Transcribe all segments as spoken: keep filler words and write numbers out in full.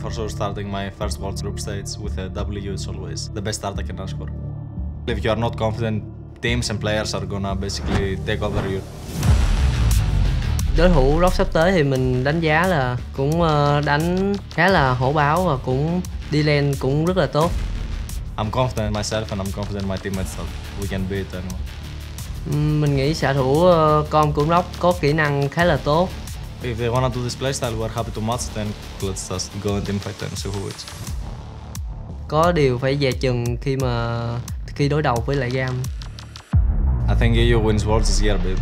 for sure starting my first World group stage with a W is always the best start I can ask for. If you are not confident, teams and players are gonna basically take over you. Đối thủ Rock sắp tới thì mình đánh giá là cũng đánh khá là hổ báo và cũng đi lane cũng rất là tốt. I'm confident in myself and I'm confident in my teammates that we can beat anyone. Mình nghĩ xạ thủ con của Rock có kỹ năng khá là tốt. If they wanna do this playstyle, we're happy to match, then let's just go in team fight and see who wins. Có điều phải dè chừng khi mà khi đối đầu với lại Gam. I think e u wins Worlds this year, baby.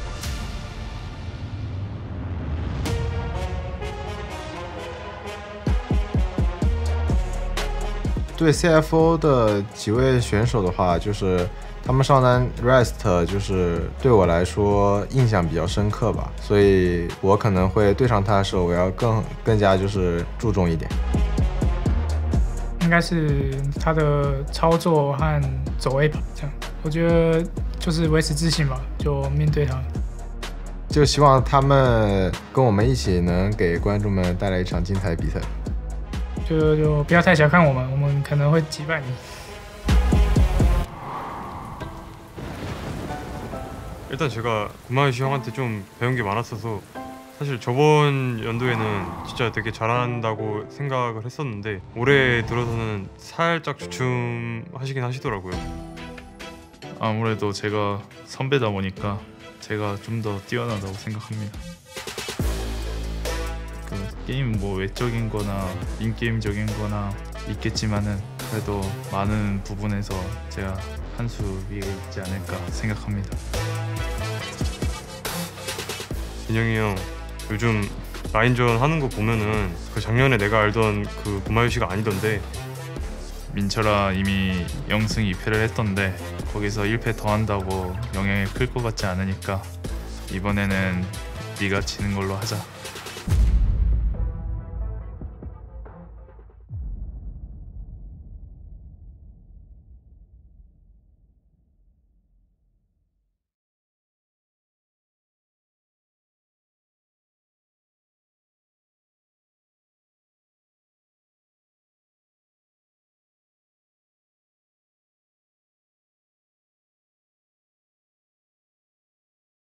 对 C F O 的几位选手的话，就是他们上单 Rest 就是对我来说印象比较深刻吧，所以我可能会对上他的时候，我要更更加就是注重一点。 应该是他的操作和走 A 跑这样，我觉得就是维持自信吧，就面对他。 就希望他们跟我们一起能给观众们带来一场精彩的比赛。 就就不要太小看我们，我们可能会击败你。 일단 제가 구마유시 형한테 좀 배운 게 많았어서 사실 저번 연도에는 진짜 되게 잘한다고 생각을 했었는데 올해 들어서는 살짝 주춤하시긴 하시더라고요. 아무래도 제가 선배다 보니까 제가 좀 더 뛰어나다고 생각합니다. 게임 뭐 외적인 거나 인게임적인 거나 있겠지만은 그래도 많은 부분에서 제가 한 수 위에 있지 않을까 생각합니다. 진영이 형 요즘 라인전 하는 거 보면은 그 작년에 내가 알던 그 구마유시가 아니던데. 민철아 이미 영승 이 패를 했던데 거기서 일 패 더 한다고 영향이 클 것 같지 않으니까 이번에는 네가 지는 걸로 하자.